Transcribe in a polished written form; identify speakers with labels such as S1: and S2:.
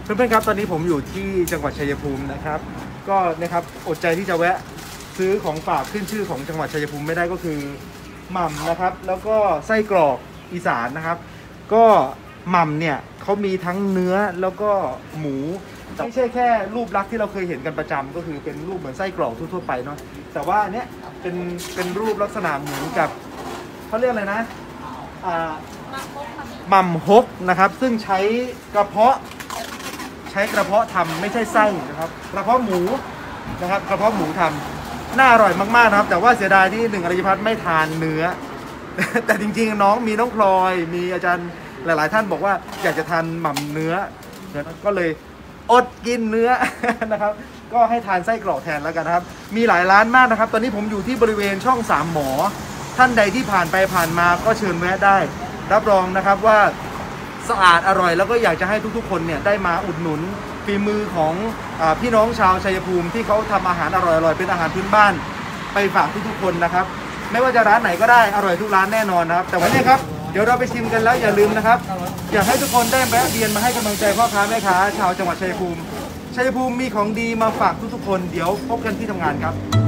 S1: เพื่อนๆครับตอนนี้ผมอยู่ที่จังหวัดชัยภูมินะครับก็นะครับอดใจที่จะแวะซื้อของฝากขึ้นชื่อของจังหวัดชัยภูมิไม่ได้ก็คือหม่ำนะครับแล้วก็ไส้กรอกอีสานนะครับก็หม่ำเนี่ยเขามีทั้งเนื้อแล้วก็หมูไม่ใช่แค่รูปลักษณ์ที่เราเคยเห็นกันประจำก็คือเป็นรูปเหมือนไส้กรอกทั่วๆไปเนาะแต่ว่าเนี้ยเป็นรูปลักษณะเหมือนกับเขาเรียกอะไรนะหม่ำฮกนะครับซึ่งใช้กระเพาะทำไม่ใช่ไส้นะครับกระเพาะหมูนะครับกระเพาะหมูทำน่าอร่อยมากๆนะครับแต่ว่าเสียดายที่หนึ่งอริยพัฒน์ไม่ทานเนื้อ แต่จริงๆน้องมีน้องพลอยมีอาจารย์หลายๆท่านบอกว่าอยากจะทานหม่ำเนื้อก็เลยอดกินเนื้อ นะครับก็ให้ทานไส้กรอกแทนแล้วกันนะครับมีหลายร้านมากนะครับตอนนี้ผมอยู่ที่บริเวณช่องสามหมอท่านใดที่ผ่านไปผ่านมาก็เชิญแวะได้รับรองนะครับว่าสะอาดอร่อยแล้วก็อยากจะให้ทุกๆคนเนี่ยได้มาอุดหนุนฝีมือของพี่น้องชาวชัยภูมิที่เขาทำอาหารอร่อยๆเป็นอาหารพื้นบ้านไปฝากทุกๆคนนะครับไม่ว่าจะร้านไหนก็ได้อร่อยทุกร้านแน่นอนนะครับแต่วันนี้ครับเดี๋ยวเราไปชิมกันแล้วอย่าลืมนะครับอยากให้ทุกคนได้แวะเวียนมาให้กำลังใจพ่อค้าแม่ค้าชาวจังหวัดชัยภูมิมีของดีมาฝากทุกๆคนเดี๋ยวพบกันที่ทำงานครับ